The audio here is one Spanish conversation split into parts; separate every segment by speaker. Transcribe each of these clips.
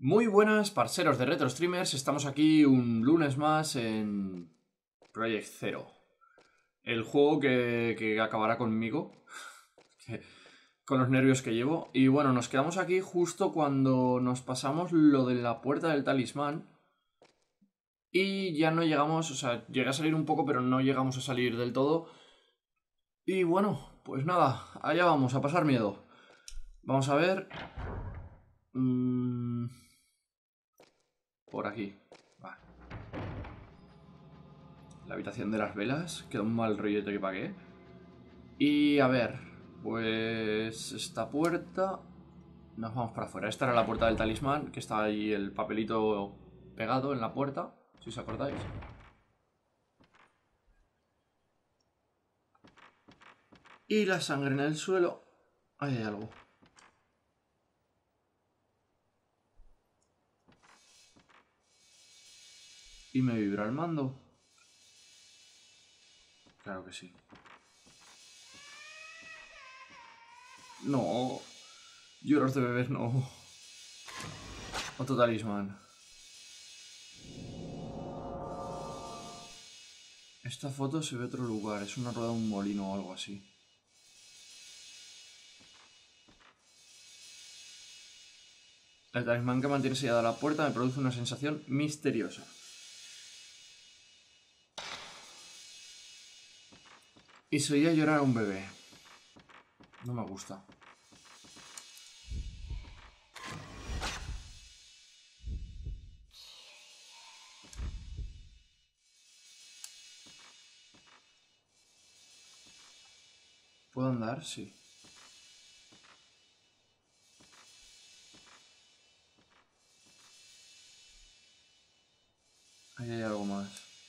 Speaker 1: Muy buenas, parceros de Retro Streamers. Estamos aquí un lunes más en Project Zero. El juego que acabará conmigo, con los nervios que llevo. Y bueno, nos quedamos aquí justo cuando nos pasamos lo de la puerta del talismán. Y ya no llegamos, o sea, llegué a salir un poco, pero no llegamos a salir del todo. Y bueno, pues nada, allá vamos, a pasar miedo. Vamos a ver. Por aquí. Vale. La habitación de las velas. Queda un mal rollete que pagué. Y a ver, pues esta puerta... Nos vamos para afuera. Esta era la puerta del talismán, que está ahí el papelito pegado en la puerta, si os acordáis. Y la sangre en el suelo. Ahí hay algo. ¿Y me vibra el mando? Claro que sí. No. Lloros de bebés no. Otro talismán. Esta foto se ve otro lugar. Es una rueda de un molino o algo así. El talismán que mantiene sellada la puerta me produce una sensación misteriosa. Y se oía llorar a un bebé. No me gusta. ¿Puedo andar? Sí. Ahí hay algo más.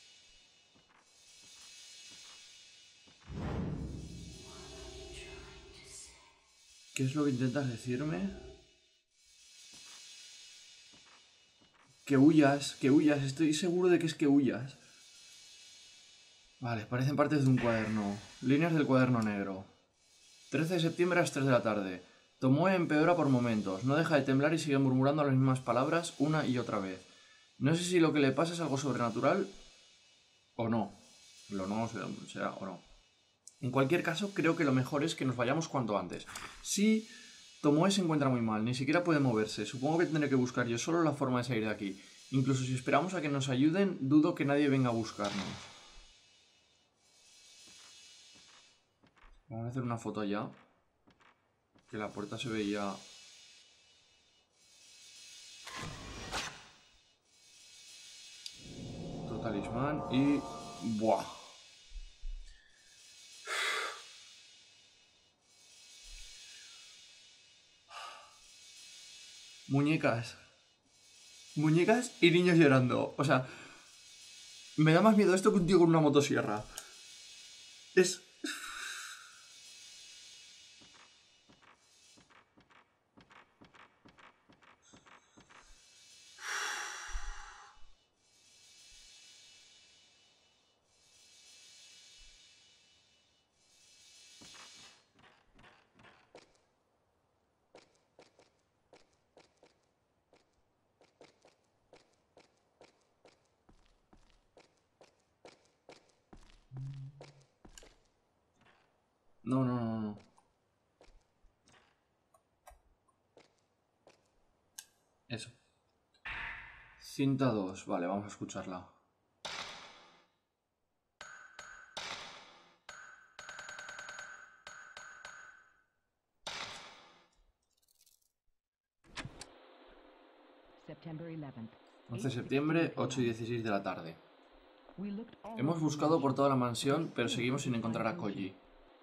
Speaker 1: ¿Qué es lo que intentas decirme? Que huyas, estoy seguro de que es que huyas. Vale, parecen partes de un cuaderno. Líneas del cuaderno negro. 13 de septiembre a las 3 de la tarde. Tomoe empeora por momentos. No deja de temblar y sigue murmurando las mismas palabras una y otra vez. No sé si lo que le pasa es algo sobrenatural o no. Lo no será o no. En cualquier caso, creo que lo mejor es que nos vayamos cuanto antes. Si Tomoe se encuentra muy mal, ni siquiera puede moverse. Supongo que tendré que buscar yo solo la forma de salir de aquí. Incluso si esperamos a que nos ayuden, dudo que nadie venga a buscarnos. Vamos a hacer una foto allá. Que la puerta se veía... Otro talismán y... ¡Buah! Muñecas. Muñecas y niños llorando. O sea, me da más miedo esto que un tío con una motosierra. Es... No, no, no, no. Eso. Cinta 2. Vale, vamos a escucharla.
Speaker 2: September 11th.
Speaker 1: 11 de septiembre, 8 y 16 de la tarde. Hemos buscado por toda la mansión, pero seguimos sin encontrar a Koji.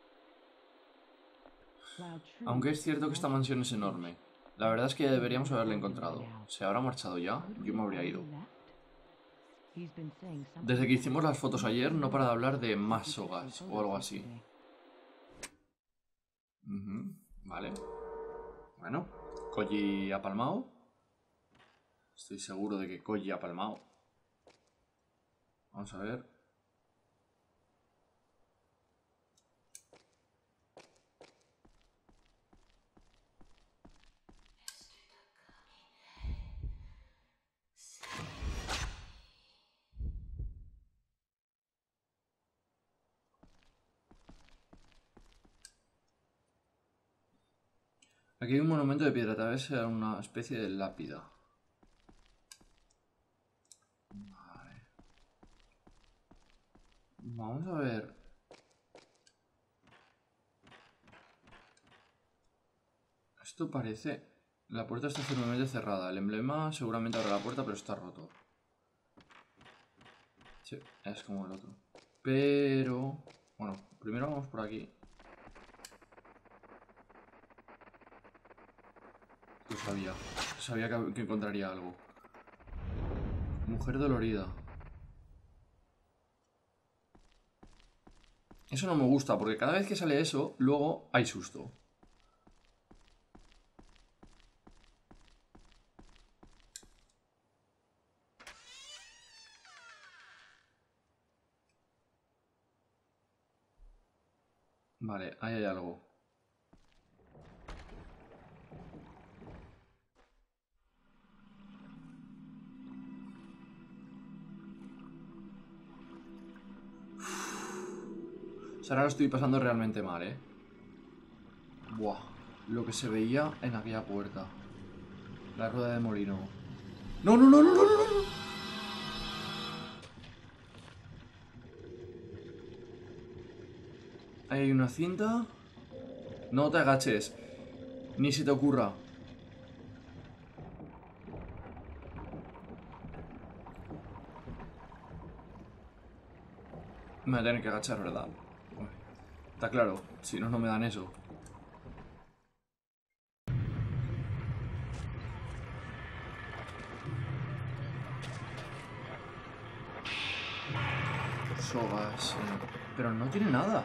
Speaker 1: Aunque es cierto que esta mansión es enorme. La verdad es que ya deberíamos haberla encontrado. ¿Se habrá marchado ya? Yo me habría ido. Desde que hicimos las fotos ayer, no para de hablar de más sogas o algo así. Vale. Bueno, Koji ha palmado. Estoy seguro de que Koji ha palmado. Vamos a ver. Aquí hay un monumento de piedra, tal vez sea una especie de lápida. Vale. Vamos a ver. Esto parece... La puerta está firmemente cerrada. El emblema seguramente abre la puerta, pero está roto. Sí, es como el otro. Pero... Bueno, primero vamos por aquí. Lo sabía. Sabía que encontraría algo. Mujer dolorida. Eso no me gusta, porque cada vez que sale eso, luego hay susto. Vale, ahí hay algo. O sea, ahora lo estoy pasando realmente mal, ¿eh? Buah, lo que se veía en aquella puerta. La rueda de molino. ¡No, no, no, no, no, no! No! Ahí hay una cinta. No te agaches. Ni se te ocurra. Me voy a tener que agachar, ¿verdad? Está claro, si no, no me dan eso. Sogas. Pero no tiene nada.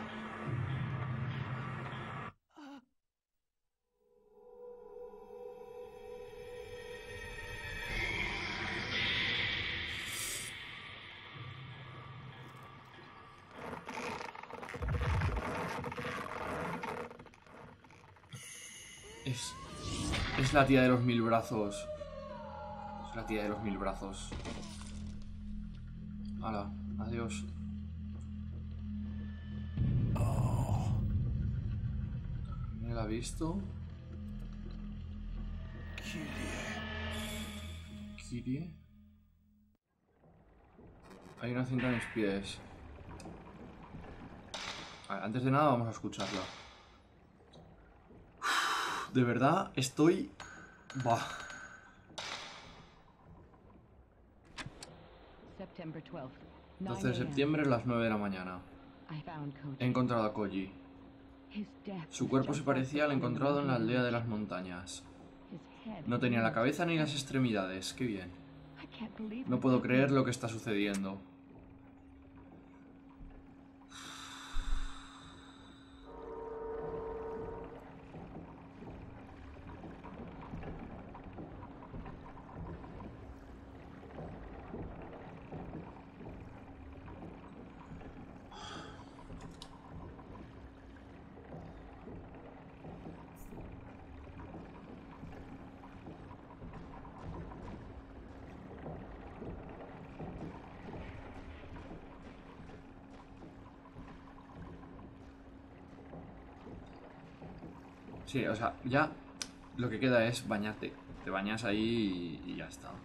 Speaker 1: Es la tía de los 1000 brazos. Es la tía de los 1000 brazos. Hala, adiós. ¿Me la ha visto? Kirie. Hay una cinta en mis pies. Vale, antes de nada vamos a escucharla. De verdad, estoy... Bah. 12 de septiembre a las 9 de la mañana. He encontrado a Koji. Su cuerpo se parecía al encontrado en la aldea de las montañas. No tenía la cabeza ni las extremidades. Qué bien. No puedo creer lo que está sucediendo. Sí, o sea, ya lo que queda es bañarte. Te bañas ahí y ya está.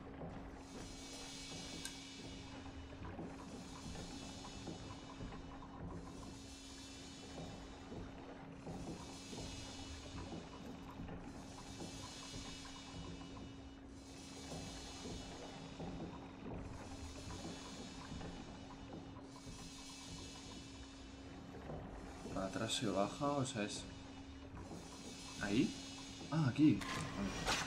Speaker 1: Para atrás se baja, o sea, es... ¿Ahí? Ah, aquí. Vale.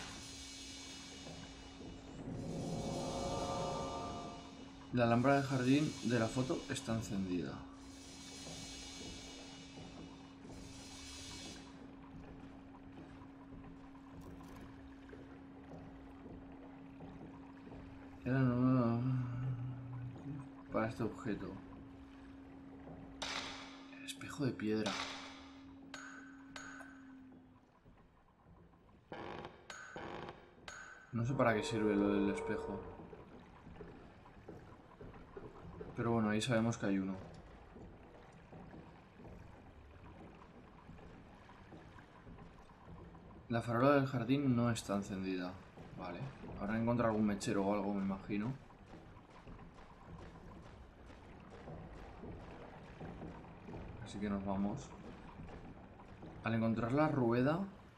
Speaker 1: La lámpara del jardín de la foto está encendida. Era nueva para este objeto. El espejo de piedra. No sé para qué sirve lo del espejo. Pero bueno, ahí sabemos que hay uno. La farola del jardín no está encendida. Vale. Habrá encontrado algún mechero o algo, me imagino. Así que nos vamos. Al encontrar la rueda...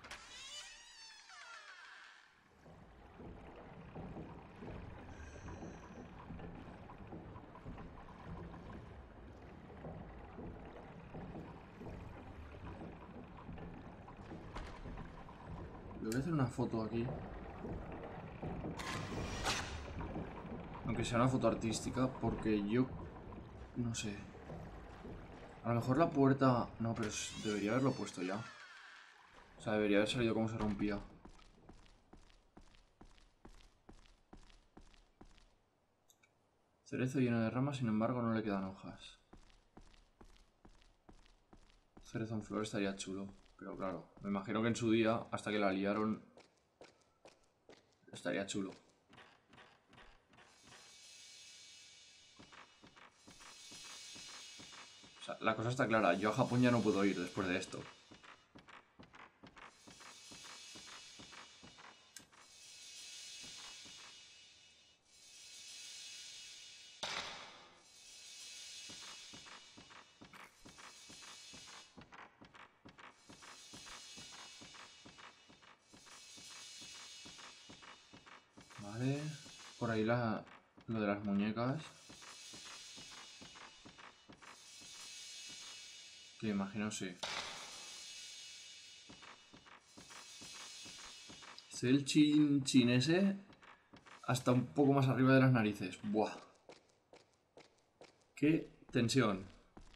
Speaker 1: Le voy a hacer una foto aquí. Aunque sea una foto artística, porque yo... No sé. A lo mejor la puerta... No, pero debería haberlo puesto ya. O sea, debería haber salido como se rompía. Cerezo lleno de ramas, sin embargo no le quedan hojas. Cerezo en flor estaría chulo. Pero claro, me imagino que en su día, hasta que la liaron, estaría chulo. O sea, la cosa está clara. Yo a Japón ya no puedo ir después de esto. Vale. Por ahí lo de las muñecas. Que imagino sí. Es el chin ese hasta un poco más arriba de las narices. Buah. Qué tensión.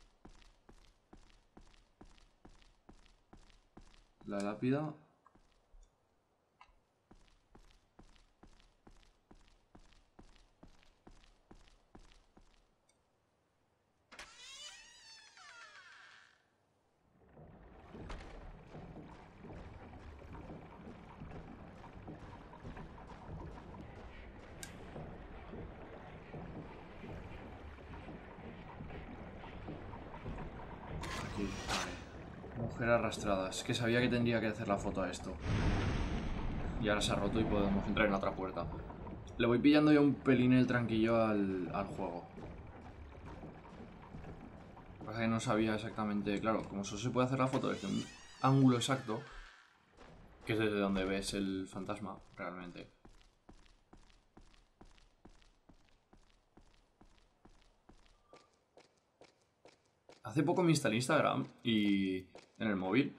Speaker 1: La lápida. Aquí, vale. Mujer arrastrada. Es que sabía que tendría que hacer la foto a esto. Y ahora se ha roto y podemos entrar en la otra puerta. Le voy pillando ya un pelín el tranquillo al juego. Pasa que no sabía exactamente... Claro, como solo se puede hacer la foto desde un ángulo exacto, que es desde donde ves el fantasma, realmente. Hace poco me instalé Instagram y en el móvil.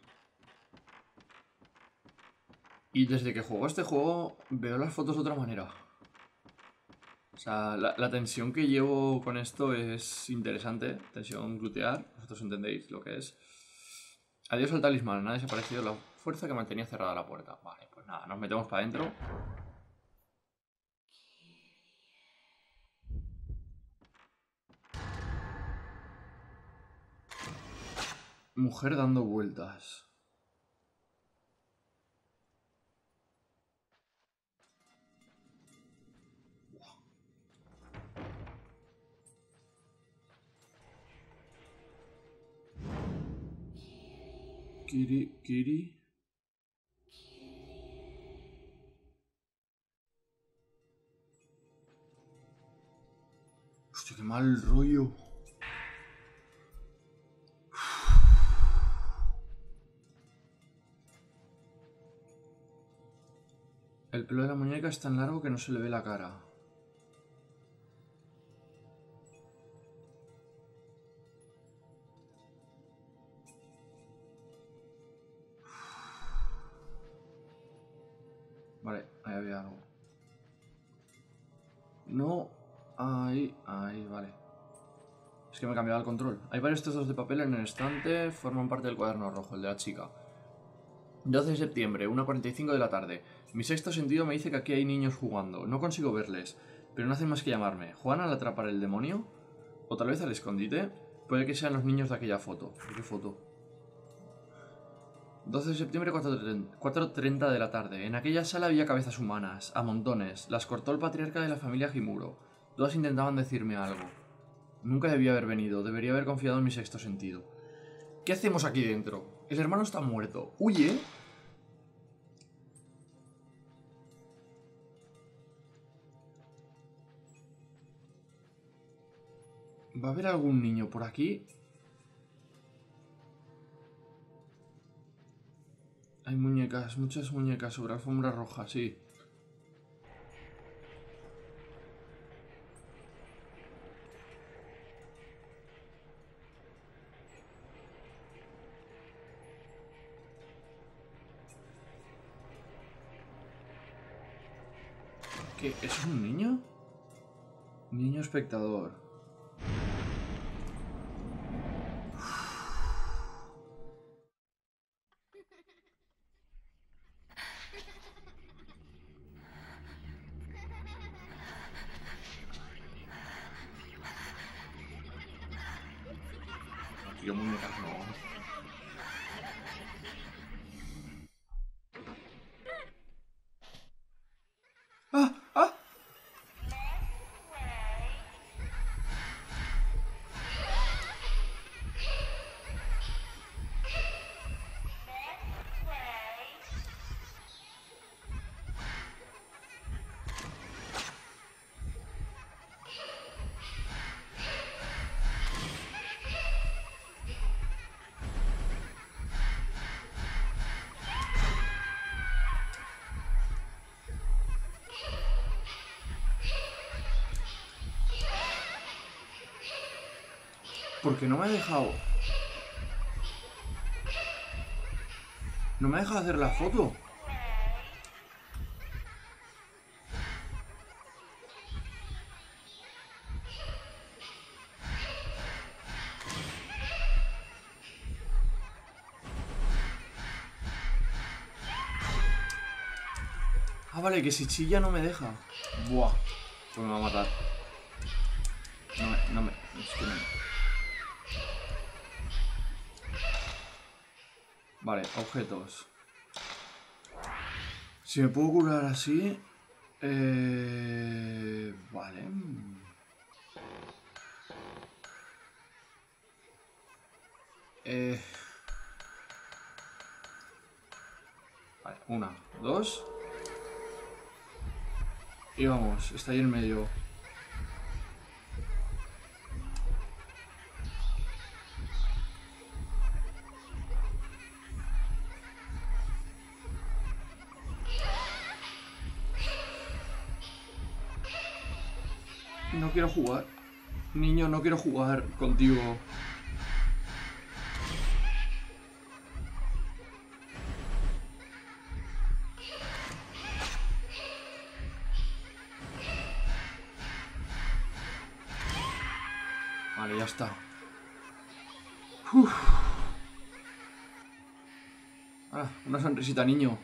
Speaker 1: Y desde que juego este juego veo las fotos de otra manera. O sea, la tensión que llevo con esto es interesante. Tensión glutear, vosotros entendéis lo que es. Adiós al talismán, ha desaparecido la fuerza que mantenía cerrada la puerta. Vale, pues nada, nos metemos para adentro. Mujer dando vueltas. Kiri. Hostia, qué mal rollo. El pelo de la muñeca es tan largo que no se le ve la cara. Vale, ahí había algo. No, ahí, vale. Es que me he cambiado el control. Hay varios trozos de papel en el estante, forman parte del cuaderno rojo, el de la chica. 12 de septiembre, 1:45 de la tarde. Mi sexto sentido me dice que aquí hay niños jugando. No consigo verles, pero no hacen más que llamarme. ¿Juegan al atrapar el demonio? ¿O tal vez al escondite? Puede que sean los niños de aquella foto. ¿Qué foto? 12 de septiembre, 4:30 de la tarde. En aquella sala había cabezas humanas, a montones. Las cortó el patriarca de la familia Himuro. Todas intentaban decirme algo. Nunca debía haber venido, debería haber confiado en mi sexto sentido. ¿Qué hacemos aquí dentro? El hermano está muerto. ¡Huye! ¿Va a haber algún niño por aquí? Hay muñecas, muchas muñecas sobre alfombra roja, sí. ¿Qué? ¿Eso es un niño? Niño espectador. Tío, muñecas no. ¡Ah! ¡Ah! Porque no me ha dejado... No me ha dejado hacer la foto. Ah, vale, que si chilla no me deja. Buah. Pues me va a matar. No me... Es que no... Vale, objetos. Si me puedo curar así... Vale. Vale, una, dos. Y vamos, está ahí en medio. No quiero jugar. Niño, no quiero jugar contigo. Vale, ya está. Uf. Ah, una sonrisita, niño.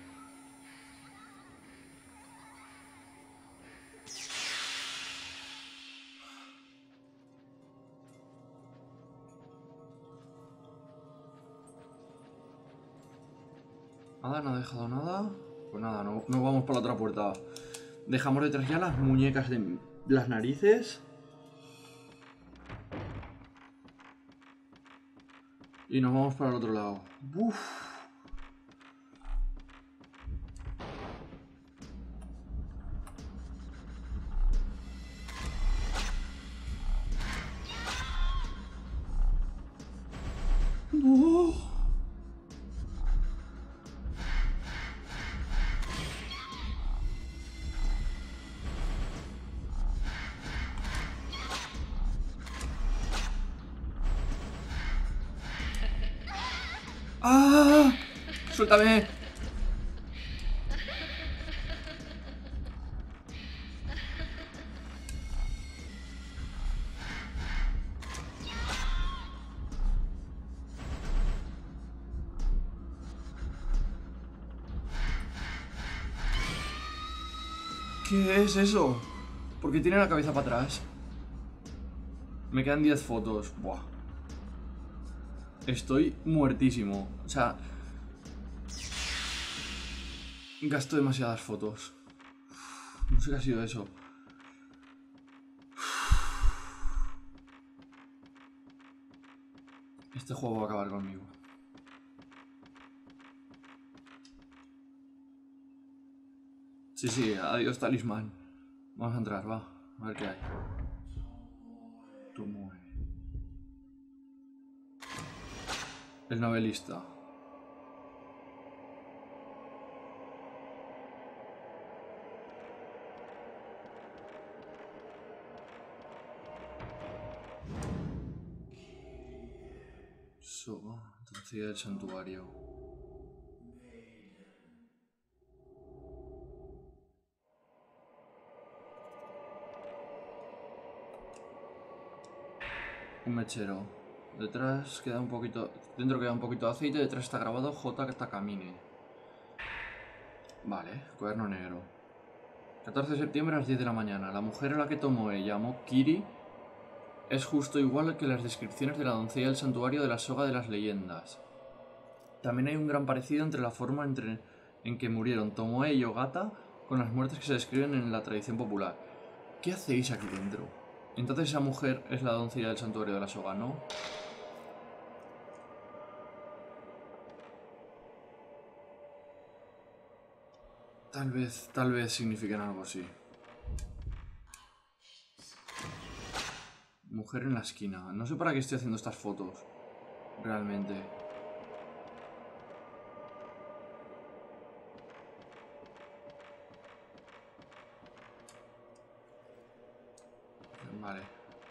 Speaker 1: Nada, no ha dejado nada. Pues nada, no vamos por la otra puerta. Dejamos detrás ya las muñecas de las narices. Y nos vamos para el otro lado. Uf. No. ¡Ah! ¡Suéltame! ¿Qué es eso? ¿Por qué tiene la cabeza para atrás? Me quedan 10 fotos. Buah. Estoy muertísimo. O sea... Gasto demasiadas fotos. No sé qué ha sido eso. Este juego va a acabar conmigo. Sí, adiós talismán. Vamos a entrar, va. A ver qué hay. Tú mueves. El novelista. Soga, doncella del santuario. Un mechero. Detrás queda un poquito. Dentro queda un poquito de aceite. Detrás está grabado J. Takamine. Vale, cuaderno negro. 14 de septiembre a las 10 de la mañana. La mujer a la que Tomoe llamó Kiri es justo igual que las descripciones de la doncella del santuario de la soga de las leyendas. También hay un gran parecido entre la forma en que murieron Tomoe y Ogata con las muertes que se describen en la tradición popular. ¿Qué hacéis aquí dentro? Entonces esa mujer es la doncella del santuario de la soga, ¿no? Tal vez signifiquen algo así. Mujer en la esquina. No sé para qué estoy haciendo estas fotos. Realmente. Vale.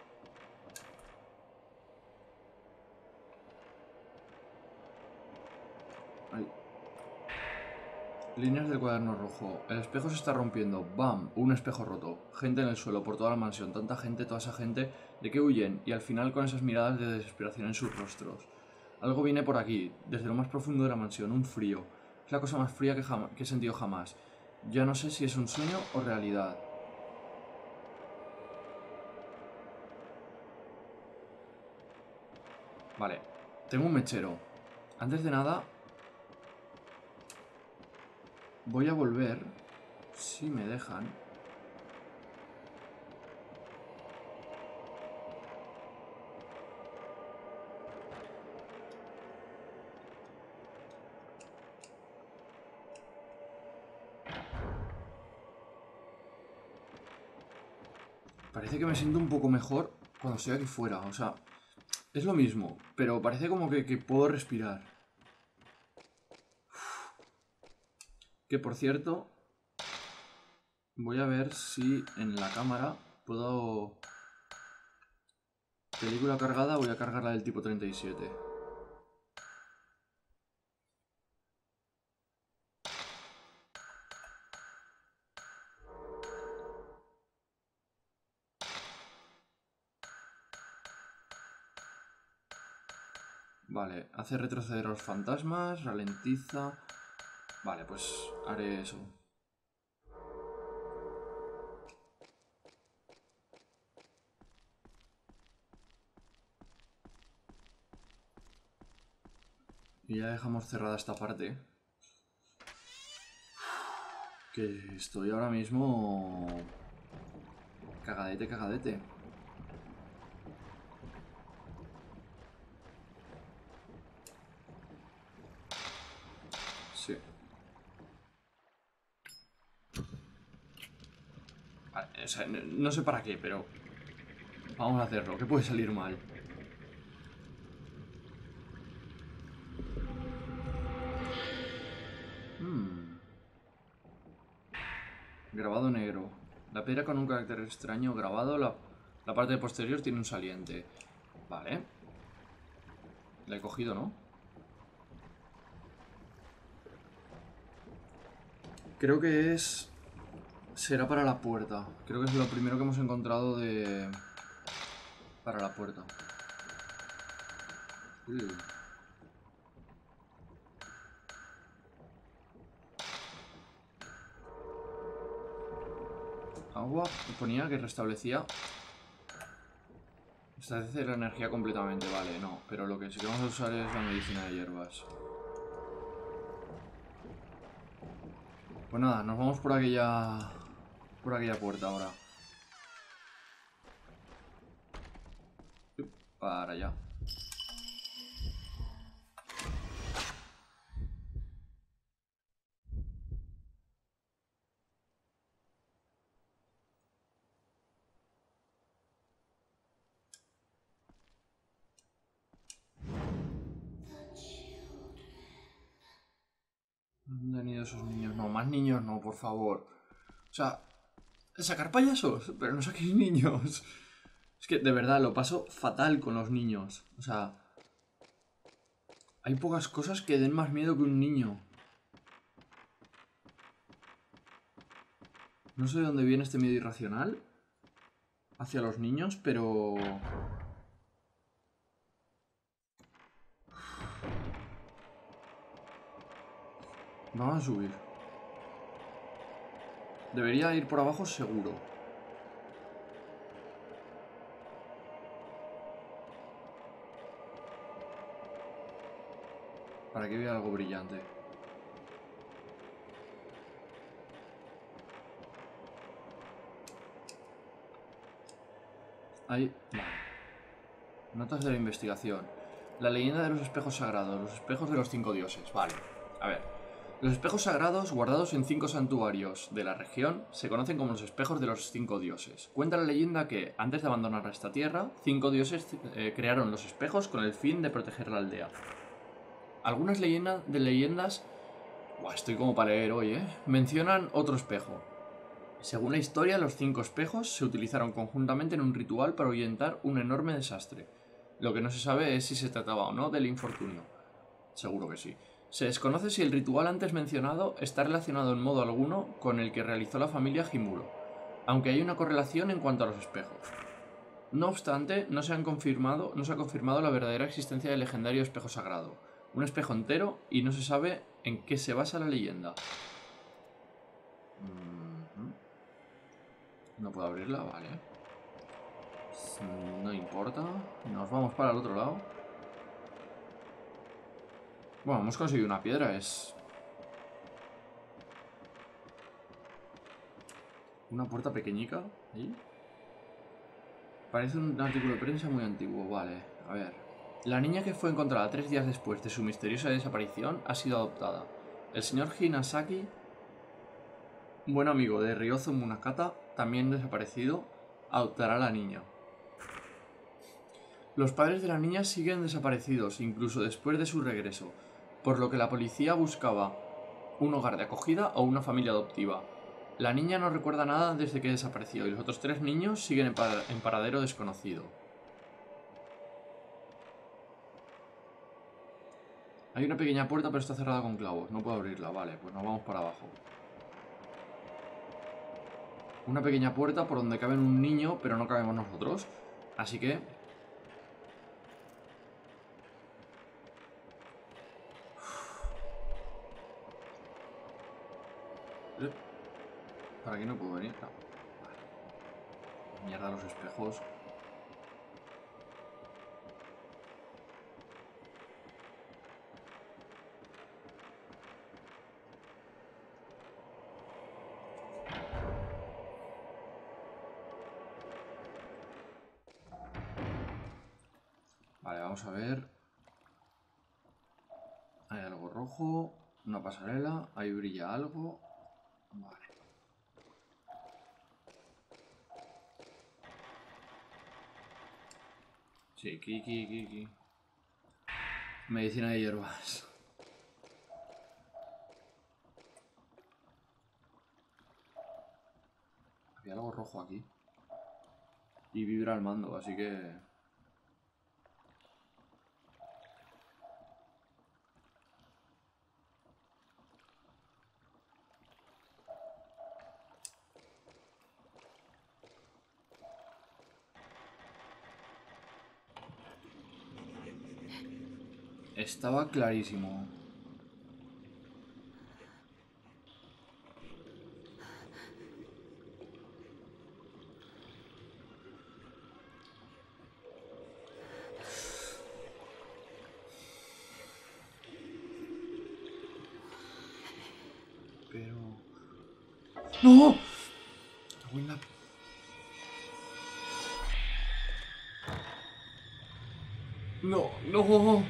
Speaker 1: Ay. Líneas del cuaderno rojo. El espejo se está rompiendo. ¡Bam! Un espejo roto. Gente en el suelo por toda la mansión. Tanta gente, toda esa gente. ¿De qué huyen? Y al final con esas miradas de desesperación en sus rostros. Algo viene por aquí, desde lo más profundo de la mansión. Un frío. Es la cosa más fría que he sentido jamás. Ya no sé si es un sueño o realidad. Vale. Tengo un mechero. Antes de nada, voy a volver, si me dejan. Parece que me siento un poco mejor cuando estoy aquí fuera. O sea, es lo mismo, pero parece como que puedo respirar. Que por cierto, voy a ver si en la cámara puedo... Película cargada, voy a cargarla del tipo 37. Vale, hace retroceder a los fantasmas, ralentiza... Vale, pues haré eso. Y ya dejamos cerrada esta parte. Que estoy ahora mismo... Cagadete, cagadete. Sí. Vale, o sea, no sé para qué, pero... Vamos a hacerlo, que puede salir mal. Grabado negro. La piedra con un carácter extraño grabado. La parte posterior tiene un saliente. Vale. La he cogido, ¿no? Creo que es... Será para la puerta. Creo que es lo primero que hemos encontrado de... Para la puerta. Agua. Ponía que restablecía... Establece la energía completamente. Vale, no. Pero lo que sí que vamos a usar es la medicina de hierbas. Pues nada, nos vamos por aquella... Por aquella puerta ahora. Para allá. esos niños. No, más niños no, por favor. O sea, sacar payasos, pero no saquéis niños. Es que, de verdad, lo paso fatal con los niños. O sea, hay pocas cosas que den más miedo que un niño. No sé de dónde viene este miedo irracional hacia los niños, pero... Vamos a subir. Debería ir por abajo seguro. Para que vea algo brillante. Ahí. Vale. Notas de la investigación. La leyenda de los espejos sagrados. Los espejos de los 5 dioses. Vale. A ver. Los espejos sagrados, guardados en 5 santuarios de la región, se conocen como los espejos de los 5 dioses. Cuenta la leyenda que, antes de abandonar esta tierra, 5 dioses crearon los espejos con el fin de proteger la aldea. Algunas leyendas... Buah, estoy como para leer hoy, mencionan otro espejo. Según la historia, los 5 espejos se utilizaron conjuntamente en un ritual para ahuyentar un enorme desastre. Lo que no se sabe es si se trataba o no del infortunio. Seguro que sí. Se desconoce si el ritual antes mencionado está relacionado en modo alguno con el que realizó la familia Himuro, aunque hay una correlación en cuanto a los espejos. No obstante, no se ha confirmado la verdadera existencia del legendario espejo sagrado, un espejo entero, y no se sabe en qué se basa la leyenda. No puedo abrirla, vale. No importa. Nos vamos para el otro lado. Bueno, hemos conseguido una piedra, es... Una puerta pequeñica. ¿Ahí? Parece un artículo de prensa muy antiguo, vale. A ver. La niña que fue encontrada 3 días después de su misteriosa desaparición ha sido adoptada. El señor Hinasaki, buen amigo de Ryozo Munakata, también desaparecido, adoptará a la niña. Los padres de la niña siguen desaparecidos, incluso después de su regreso, por lo que la policía buscaba un hogar de acogida o una familia adoptiva. La niña no recuerda nada desde que desapareció y los otros 3 niños siguen en paradero desconocido. Hay una pequeña puerta pero está cerrada con clavos, no puedo abrirla, vale, pues nos vamos para abajo. Una pequeña puerta por donde cabe un niño pero no cabemos nosotros, así que... ¿Para aquí no puedo venir? No. Vale. Mierda los espejos. Vale, vamos a ver. Hay algo rojo. Una pasarela. Ahí brilla algo. Vale. Sí, aquí. Medicina de hierbas. Había algo rojo aquí. Y vibra el mando, así que... Estaba clarísimo. Pero... ¡No! No, no.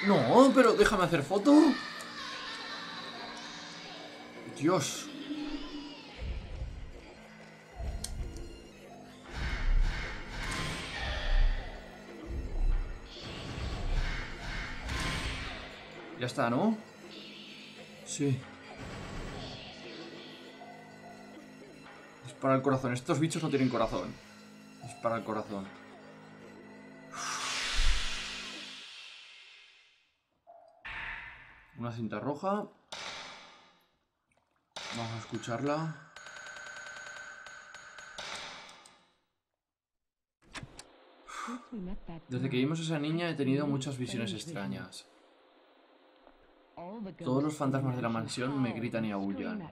Speaker 1: No, pero déjame hacer foto. Dios. Ya está, ¿no? Sí. Dispara el corazón. Estos bichos no tienen corazón. Dispara el corazón. Una cinta roja. Vamos a escucharla. Desde que vimos a esa niña he tenido muchas visiones extrañas. Todos los fantasmas de la mansión me gritan y aúllan.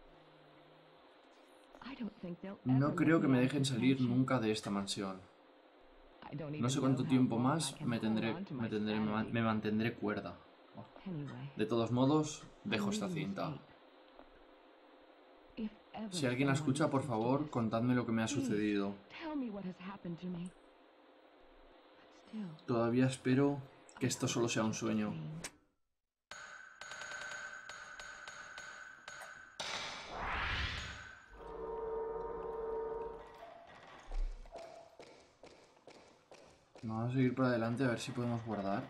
Speaker 1: No creo que me dejen salir nunca de esta mansión. No sé cuánto tiempo más me mantendré cuerda. De todos modos, dejo esta cinta. Si alguien la escucha, por favor, contadme lo que me ha sucedido. Todavía espero que esto solo sea un sueño. Vamos a seguir por adelante a ver si podemos guardar.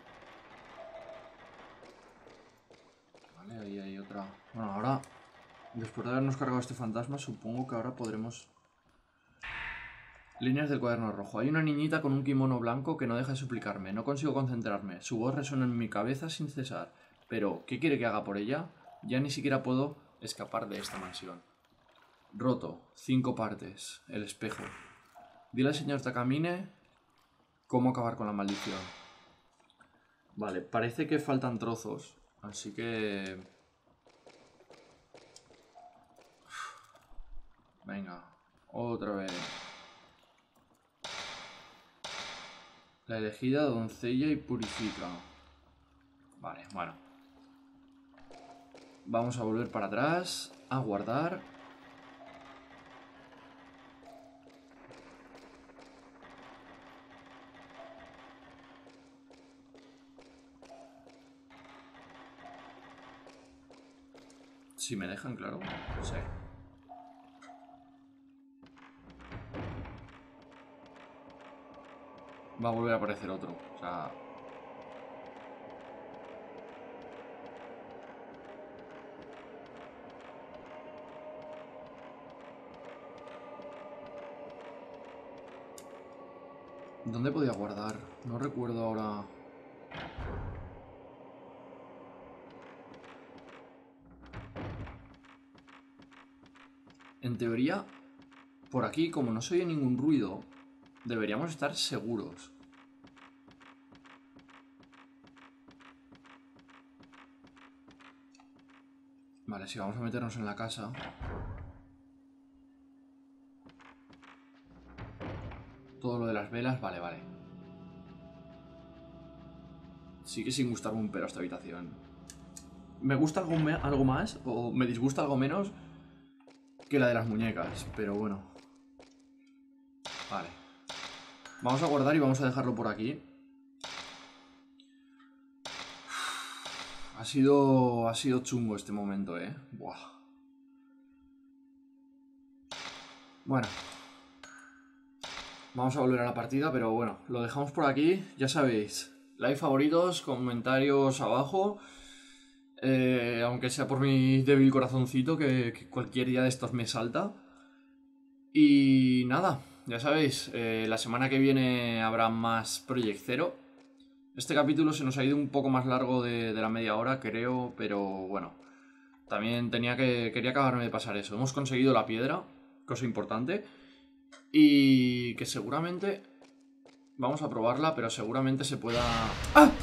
Speaker 1: Vale, ahí hay otra. Bueno, ahora, después de habernos cargado este fantasma, supongo que ahora podremos... Líneas del cuaderno rojo. Hay una niñita con un kimono blanco que no deja de suplicarme. No consigo concentrarme. Su voz resuena en mi cabeza sin cesar. Pero, ¿qué quiere que haga por ella? Ya ni siquiera puedo escapar de esta mansión. Roto. 5 partes. El espejo. Dile al señor Takamine cómo acabar con la maldición. Vale, parece que faltan trozos. Así que... Venga. Otra vez. La elegida doncella y purifica. Vale, bueno. Vamos a volver para atrás. A guardar. Si me dejan, claro. Sí. Va a volver a aparecer otro. O sea... ¿Dónde podía guardar? No recuerdo ahora. En teoría, por aquí, como no se oye ningún ruido, deberíamos estar seguros. Vale, si vamos a meternos en la casa. Todo lo de las velas, vale, vale. Sigue sin gustarme un pero esta habitación. Me gusta algo más, o me disgusta algo menos, que la de las muñecas, pero bueno. Vale. Vamos a guardar y vamos a dejarlo por aquí. Ha sido chungo este momento, Buah. Bueno. Vamos a volver a la partida, pero bueno, lo dejamos por aquí. Ya sabéis, like, favoritos, comentarios abajo. Aunque sea por mi débil corazoncito, que cualquier día de estos me salta. Y nada, ya sabéis, la semana que viene habrá más Project Zero. Este capítulo se nos ha ido un poco más largo de la media hora, creo, pero bueno. También quería acabarme de pasar eso. Hemos conseguido la piedra, cosa importante. Y que seguramente... Vamos a probarla, pero seguramente se pueda... ¡Ah!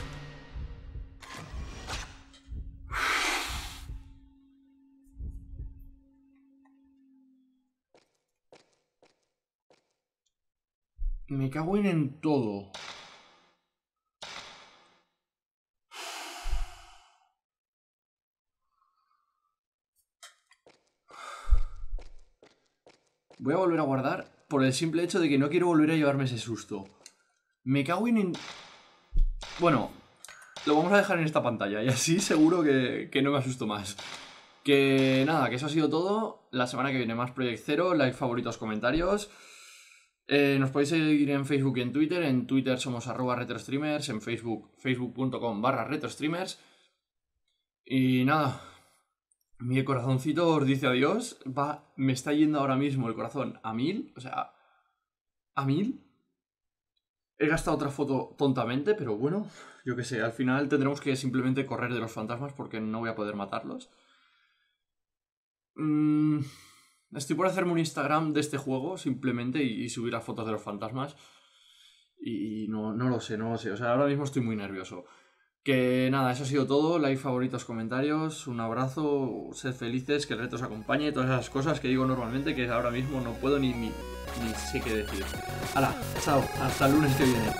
Speaker 1: Me cago en todo. Voy a volver a guardar por el simple hecho de que no quiero volver a llevarme ese susto. Me cago en... Bueno, lo vamos a dejar en esta pantalla y así seguro que no me asusto más. Que nada, que eso ha sido todo. La semana que viene más Project Zero, like, favoritos, comentarios. Nos podéis seguir en Facebook y en Twitter. En Twitter somos @retrostreamers, en Facebook, facebook.com/retrostreamers. Y nada, mi corazoncito os dice adiós. Me está yendo ahora mismo el corazón a 1000, o sea, a 1000. He gastado otra foto tontamente, pero bueno, yo qué sé, al final tendremos que simplemente correr de los fantasmas porque no voy a poder matarlos. Estoy por hacerme un Instagram de este juego simplemente y subir las fotos de los fantasmas. Y no lo sé. O sea, ahora mismo estoy muy nervioso. Que nada, eso ha sido todo. Like, favoritos, comentarios. Un abrazo. Sed felices, que el reto os acompañe. Todas esas cosas que digo normalmente que ahora mismo no puedo ni sé qué decir. ¡Hala! Chao. Hasta el lunes que viene.